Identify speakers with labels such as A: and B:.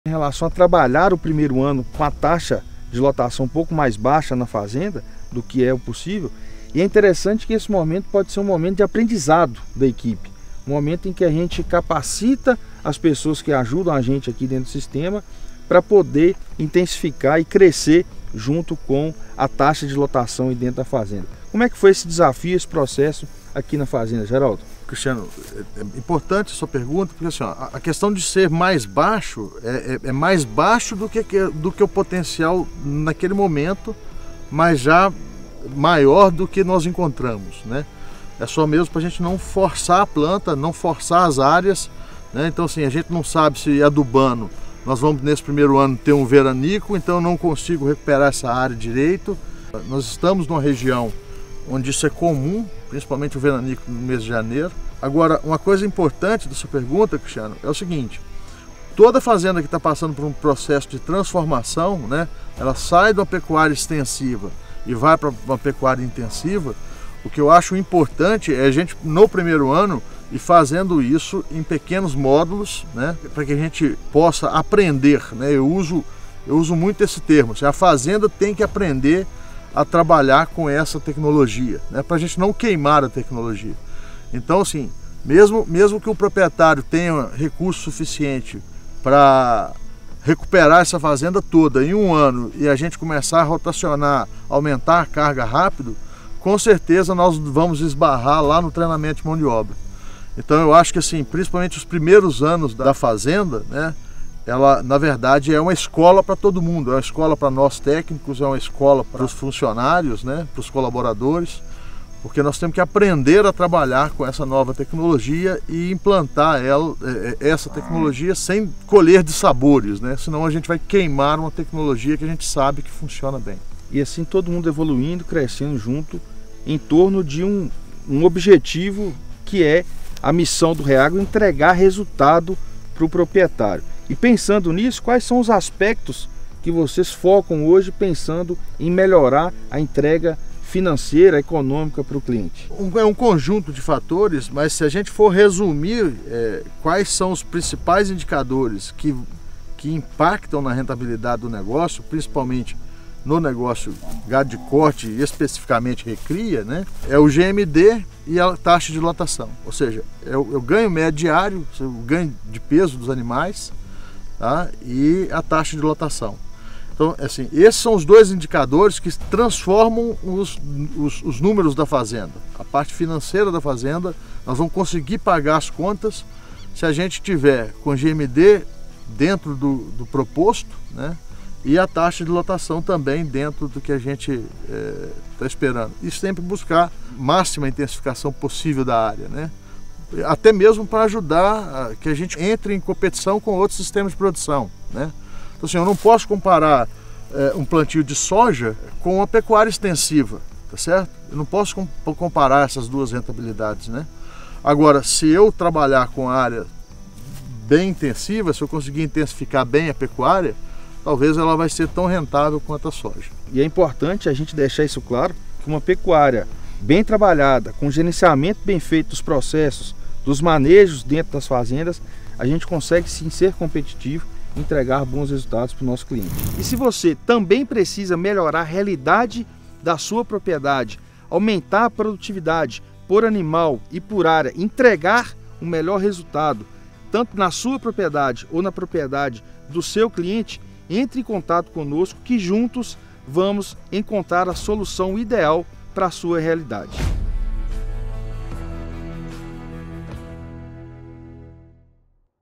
A: Em relação a trabalhar o primeiro ano com a taxa de lotação um pouco mais baixa na fazenda do que é o possível, e é interessante que esse momento pode ser um momento de aprendizado da equipe, um momento em que a gente capacita as pessoas que ajudam a gente aqui dentro do sistema para poder intensificar e crescer junto com a taxa de lotação aí dentro da fazenda. Como é que foi esse desafio, esse processo aqui na fazenda, Geraldo?
B: Cristiano, é importante a sua pergunta, porque assim, ó, a questão de ser mais baixo é mais baixo do que o potencial naquele momento, mas já maior do que nós encontramos, né? É só mesmo para a gente não forçar a planta, não forçar as áreas, né? Então assim, a gente não sabe se adubando nós vamos nesse primeiro ano ter um veranico, então eu não consigo recuperar essa área direito. Nós estamos numa região onde isso é comum, principalmente o veranico no mês de janeiro. Agora, uma coisa importante da sua pergunta, Cristiano, é o seguinte: toda fazenda que está passando por um processo de transformação, né, ela sai de uma pecuária extensiva e vai para uma pecuária intensiva. O que eu acho importante é a gente, no primeiro ano, ir fazendo isso em pequenos módulos, né, para que a gente possa aprender, né? Eu uso muito esse termo, a fazenda tem que aprender a trabalhar com essa tecnologia, né, para a gente não queimar a tecnologia. Então, assim, mesmo que o proprietário tenha recurso suficiente para recuperar essa fazenda toda em um ano e a gente começar a rotacionar, aumentar a carga rápido, com certeza nós vamos esbarrar lá no treinamento de mão de obra. Então eu acho que assim, principalmente os primeiros anos da fazenda, né, ela na verdade é uma escola para todo mundo, é uma escola para nós técnicos, é uma escola para os funcionários, né, para os colaboradores, porque nós temos que aprender a trabalhar com essa nova tecnologia e implantar essa tecnologia sem colher de sabores, né, senão a gente vai queimar uma tecnologia que a gente sabe que funciona bem.
A: E assim todo mundo evoluindo, crescendo junto em torno de um objetivo que é a missão do Reagro, entregar resultado para o proprietário. E pensando nisso, quais são os aspectos que vocês focam hoje pensando em melhorar a entrega financeira, econômica para o cliente?
B: É um conjunto de fatores, mas se a gente for resumir quais são os principais indicadores que impactam na rentabilidade do negócio, principalmente no negócio gado de corte e especificamente recria, né, é o GMD e a taxa de lotação. Ou seja, é o ganho médio diário, o ganho de peso dos animais, tá, e a taxa de lotação. Então, assim, esses são os dois indicadores que transformam os números da fazenda. A parte financeira da fazenda, nós vamos conseguir pagar as contas se a gente tiver com GMD dentro do proposto, né, e a taxa de lotação também dentro do que a gente está esperando. E sempre buscar máxima intensificação possível da área, né? Até mesmo para ajudar que a gente entre em competição com outros sistemas de produção, né? Então assim, eu não posso comparar um plantio de soja com uma pecuária extensiva, tá certo? Eu não posso comparar essas duas rentabilidades, né? Agora, se eu trabalhar com área bem intensiva, se eu conseguir intensificar bem a pecuária, talvez ela vai ser tão rentável quanto a soja.
A: E é importante a gente deixar isso claro, que uma pecuária bem trabalhada, com gerenciamento bem feito dos processos, dos manejos dentro das fazendas, a gente consegue sim ser competitivo e entregar bons resultados para o nosso cliente. E se você também precisa melhorar a realidade da sua propriedade, aumentar a produtividade por animal e por área, entregar um melhor resultado, tanto na sua propriedade ou na propriedade do seu cliente, entre em contato conosco que juntos vamos encontrar a solução ideal para a sua realidade.